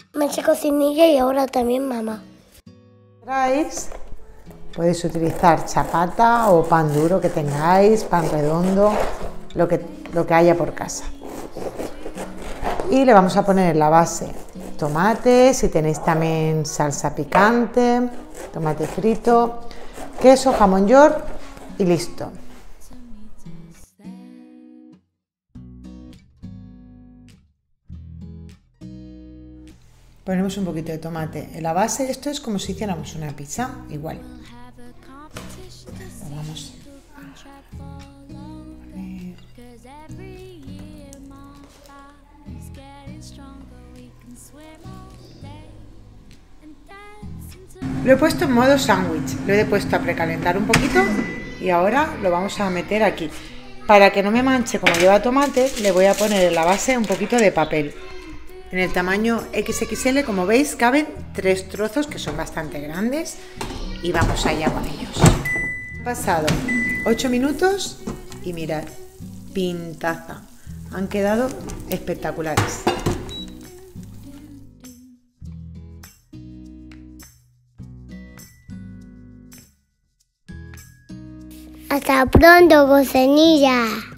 Me he hecho cocinilla y ahora también mamá. ¿Queráis? Podéis utilizar chapata o pan duro que tengáis, pan redondo, lo que haya por casa. Y le vamos a poner en la base tomate, si tenéis también salsa picante, tomate frito, queso, jamón york y listo. Ponemos un poquito de tomate en la base. Esto es como si hiciéramos una pizza, igual. Lo vamos a poner. Lo he puesto en modo sándwich, lo he puesto a precalentar un poquito y ahora lo vamos a meter aquí. Para que no me manche como lleva tomate, le voy a poner en la base un poquito de papel. En el tamaño XXL, como veis, caben 3 trozos que son bastante grandes y vamos allá con ellos. Han pasado 8 minutos y mirad, pintaza. Han quedado espectaculares. Hasta pronto, cocinilla.